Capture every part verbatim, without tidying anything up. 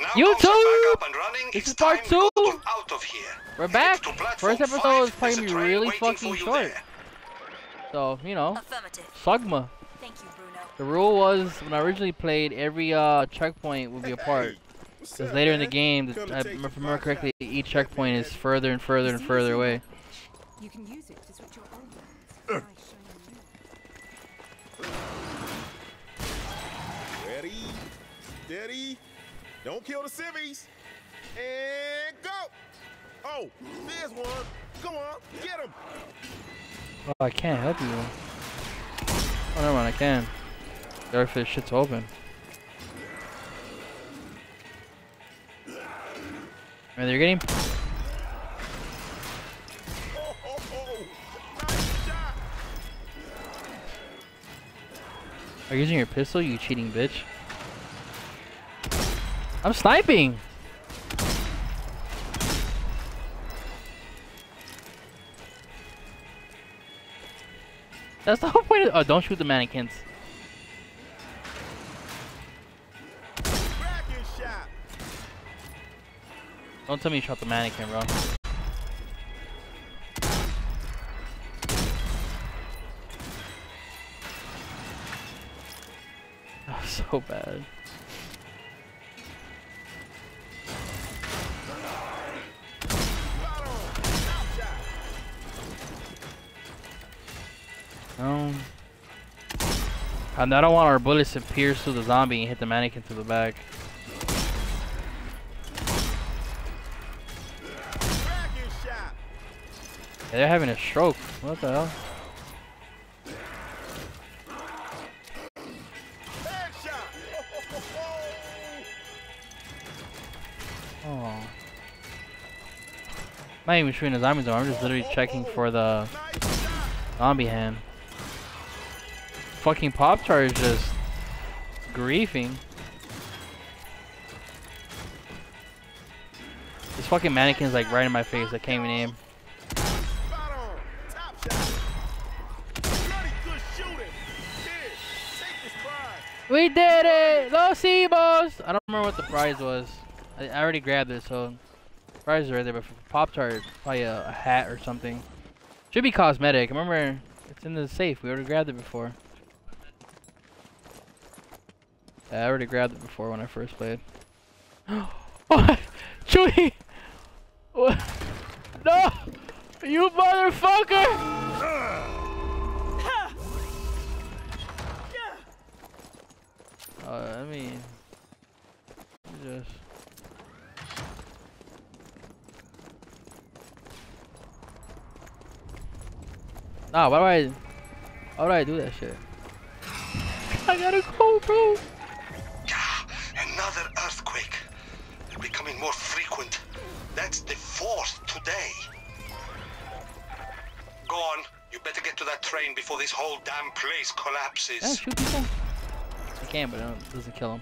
YouTube! This is part two! We're back! First episode is probably gonna be really fucking short. So, you know, Sugma. The rule was, when I originally played, every uh, checkpoint would be a part. Because later in the game, if I remember correctly, each checkpoint is further and further and further away. You can use it to switch your own. Ready, steady, don't kill the civvies, and go! Oh, there's one. Come on, get him! Oh, I can't help you. Oh, never mind, I can. The other shit's open. Right, you're getting. Oh, oh, oh. Nice shot. Are you using your pistol, you cheating bitch? I'm sniping! That's the whole point of- oh, don't shoot the mannequins. Shot. Don't tell me you shot the mannequin, bro. That was so bad. Um, and I don't want our bullets to pierce through the zombie and hit the mannequin through the back. Yeah, they're having a stroke. What the hell? Oh. I'm not even shooting the zombies though. I'm just literally checking for the zombie hand. Fucking Pop-Tart is just griefing. This fucking mannequin's like right in my face. I can't even aim. We did it! Los Ibos! I don't remember what the prize was. I, I already grabbed it, so the prize is right there. But for Pop-Tart, probably a, a hat or something. Should be cosmetic. Remember, it's in the safe. We already grabbed it before. Yeah, I already grabbed it before when I first played. What? Chewie! What? No! You motherfucker! Uh, I mean, just. Nah, why do I? Why would I do that shit? I gotta go, bro. Another earthquake. They're becoming more frequent. That's the fourth today. Go on. You better get to that train before this whole damn place collapses. Yeah, shoot people. I can, but it doesn't kill them.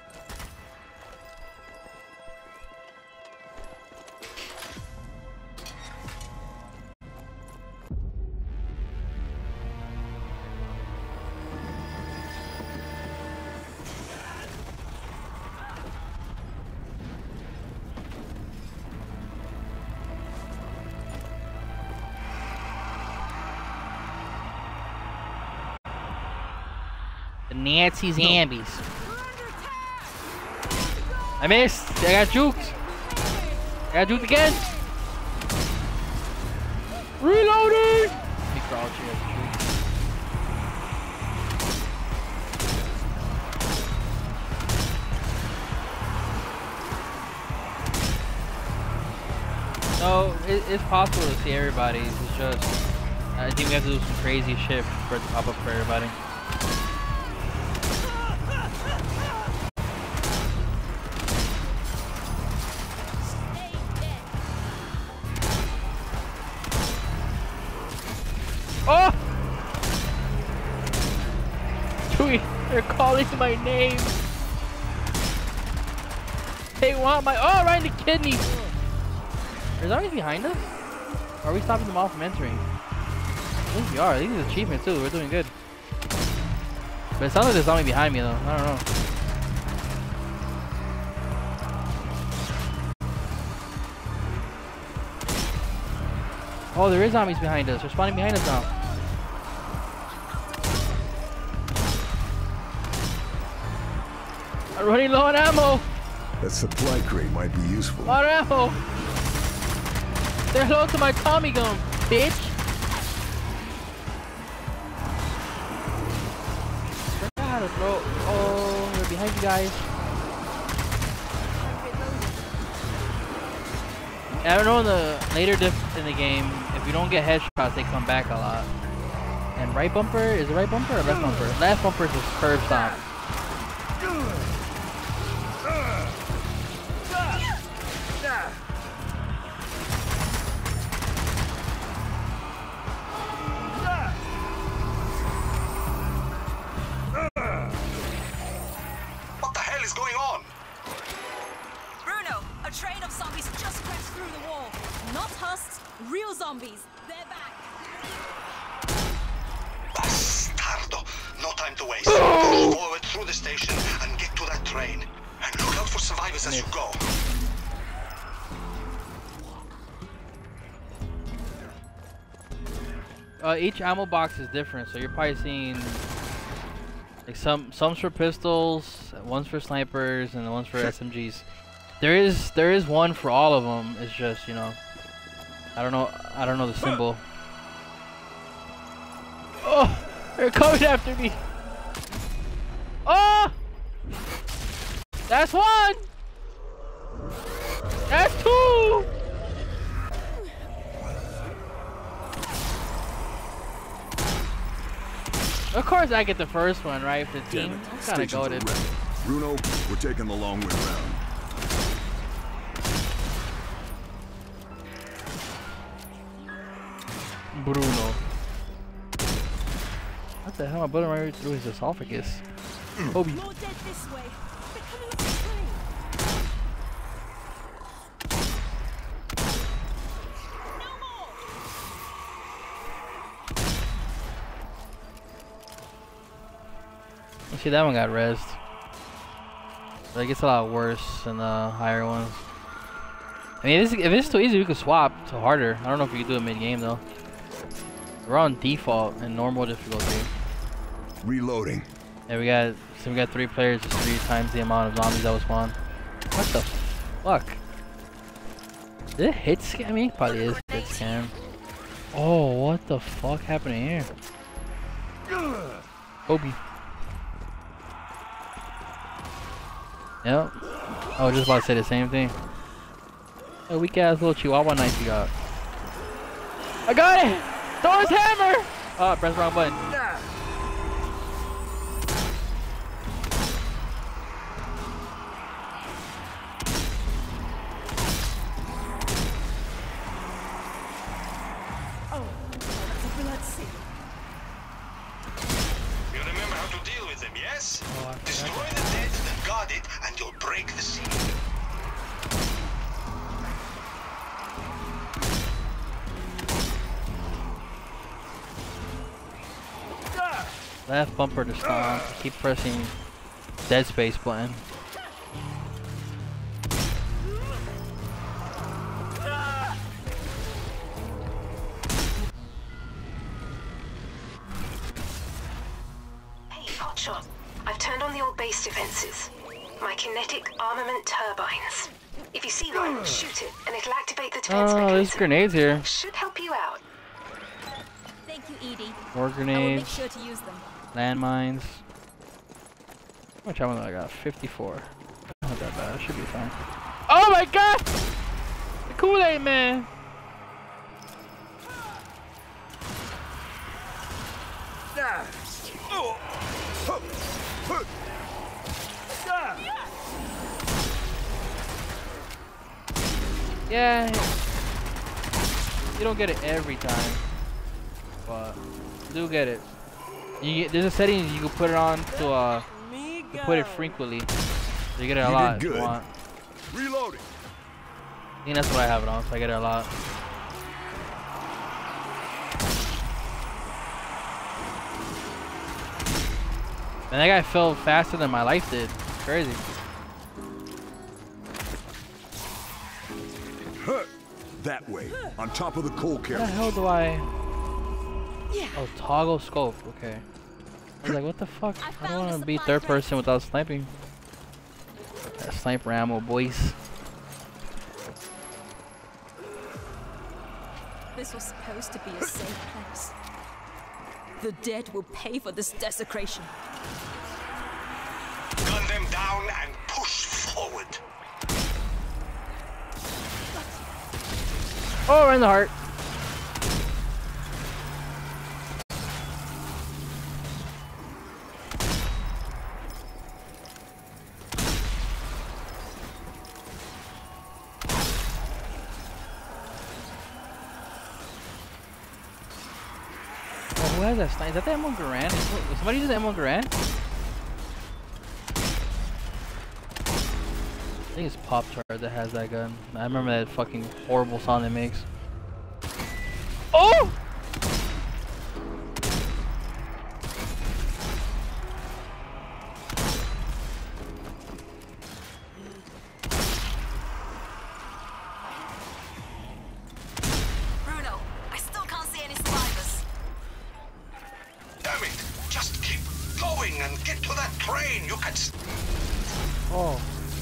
The Nancy Zombies. I missed. I got juked. I got juked again. Reloading. He crouched. He got juked. No, it, it's possible to see everybody. It's just, I think we have to do some crazy shit for it to pop up for everybody. Oh! Chewie, they're calling my name. They want my. Oh, right in the kidney. There's always behind us? Or are we stopping them all from entering? I think we are. These are achievements too. We're doing good. But it sounds like there's zombie behind me though. I don't know. Oh, there is zombies behind us. They're spawning behind us now. I'm running low on ammo. That supply crate might be useful. Lot of ammo. Say hello to my Tommy gun, bitch. I how to throw. Oh, they're behind you guys. I don't know in the later diff in the game, if you don't get headshots, they come back a lot. And right bumper, is it right bumper or left bumper? Left bumper is a curb stop. What the hell is going on? Bruno, a train of zombies just crashed through the wall. Not husks, real zombies. They're back. Bastardo! No time to waste. Push forward through the station and get to that train. And look out for survivors as you go. Uh, each ammo box is different, so you're probably seeing like some some's for pistols, one's for snipers, and one's for S M Gs. There is there is one for all of them. It's just, you know, I don't know I don't know the symbol. Oh, they're coming after me. Oh, that's one. That's two. Of course I get the first one, right? For the team, I'm kind of goated. Bruno, we're taking the long way around. Bruno. What the hell? My bullet right through his esophagus. Kobe. More dead this way. They're coming off the train. No more. You see, that one got rezzed. But it gets a lot worse than the higher ones. I mean, if it's, if it's too easy, we could swap to harder. I don't know if we can do it mid-game, though. We're on default and normal difficulty. Reloading. Yeah, we got so we got three players, just three times the amount of zombies that was spawned. What the fuck? Is it hit scan? I mean, it probably is hit scan. Oh, what the fuck happened here? Kobe. Yep. I was just about to say the same thing. A weak ass little chihuahua knife you got. I got it! Throw his hammer! Oh, press the wrong button. Oh, that's a blood seal. You remember how to deal with them, yes? Oh, I Destroy forgot. the dead, then guard it, and you'll break the seal. Left bumper to stop. Keep pressing dead space button. Hey, Hotshot. I've turned on the old base defenses. My kinetic armament turbines. If you see one, shoot it, and it'll activate the defense Oh, there's mechanism. grenades here. Should help you out. Thank you, Edie. More I will make grenades, sure to use them. landmines. How much ammo do I got? fifty-four. Not that bad. It should be fine. Oh my god! The Kool-Aid man! Yeah, you don't get it every time, but you do get it. You get, there's a setting you can put it on to uh to put it frequently, so you get it a You lot did if you good. want. Reloading. I think that's what I have it on, so I get it a lot. And that guy fell faster than my life did. Crazy. That way, on top of the coal How the carriage. hell do I... Oh, toggle scope. Okay. I was like, what the fuck? I don't want to be third person without sniping. That sniper ammo, boys. This was supposed to be a safe place. The dead will pay for this desecration. Gun them down and push forward. Oh, right in the heart. Oh, who has that sniper? Is that the Emil Garand? Is somebody use the Emil Garand? I think it's Pop Tart that has that gun. I remember that fucking horrible sound it makes. Oh! Bruno, I still can't see any survivors. Damn it! Just keep going and get to that train. You can. St Oh.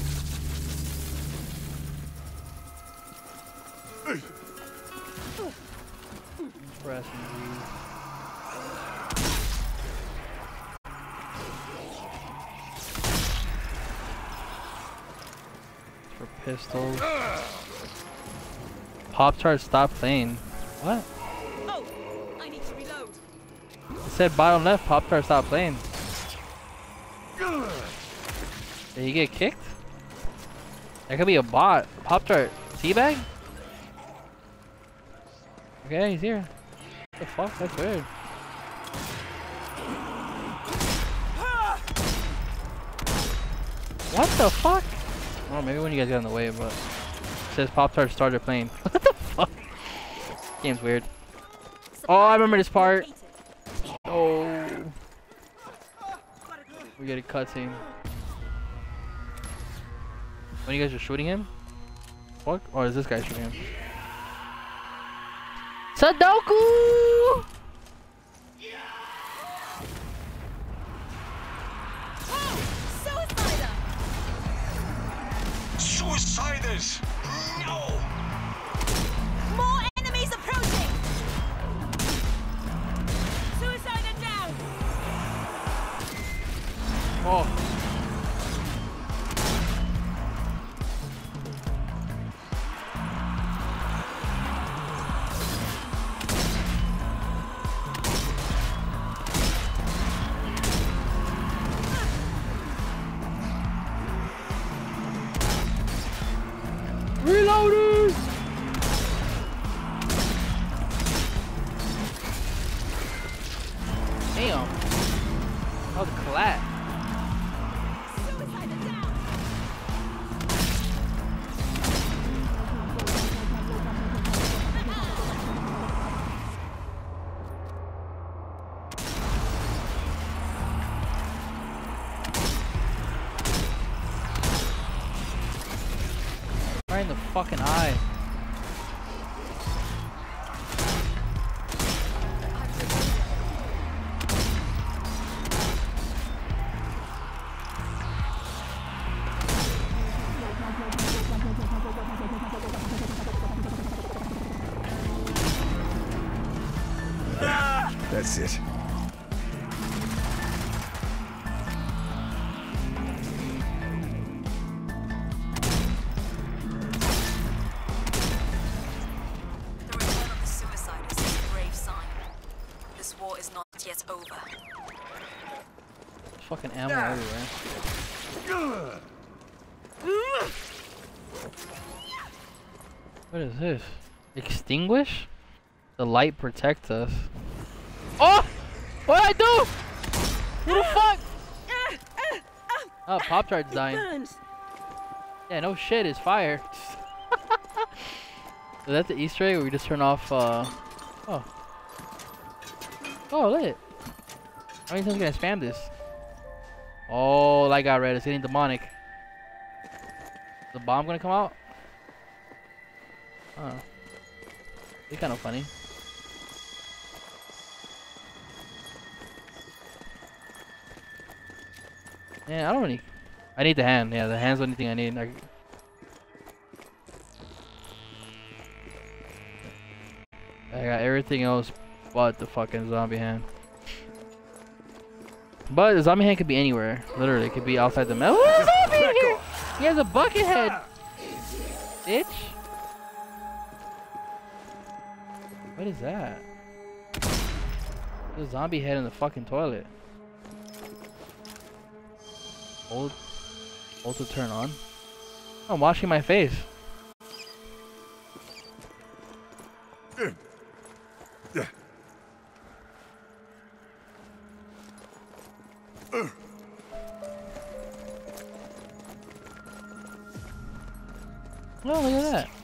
Pressing G. For pistols. Pop Tart, stop playing. What? Oh, I need to reload. It said bottom left, Pop Tart, stop playing. Did he get kicked? That could be a bot. Pop Tart, teabag? Okay, he's here. What the fuck? That's weird. What the fuck? Oh, maybe when you guys got in the way, but it says Pop Tart started playing. What the fuck? Game's weird. Oh, I remember this part. Oh, we get a cutscene. When you guys are shooting him? Fuck? Or is this guy shooting him? Sudoku! Suiciders! No! More enemies approaching! Suicider down! Oh. Reloaders! Damn. That was a collapse. Right in the fucking eye. That's it. Yet over. There's fucking ammo everywhere. What is this? Extinguish? The light protects us. Oh! What'd I do? What the fuck? Oh, Pop Tart's dying. Yeah, no shit, it's fire. Is that the Easter egg where we just turn off, uh... Oh. Oh, lit. How many times can I spam this? Oh, light got red. It's getting demonic. Is the bomb gonna come out? Oh. It's kind of funny. Yeah, I don't really. I need the hand. Yeah, the hand's the only thing I need. I... I got everything else but the fucking zombie hand. But the zombie hand could be anywhere. Literally, it could be outside the metal. Oh, zombie here! He has a bucket head. Bitch. What is that? There's a zombie head in the fucking toilet. Hold, hold to turn on. I'm washing my face. Oh, look at that.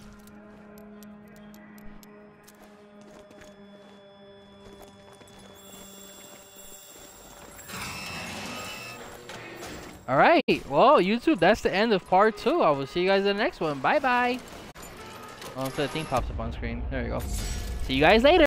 Alright, well, YouTube, that's the end of part two. I will see you guys in the next one. Bye bye. Oh, so the thing pops up on screen. There you go. See you guys later.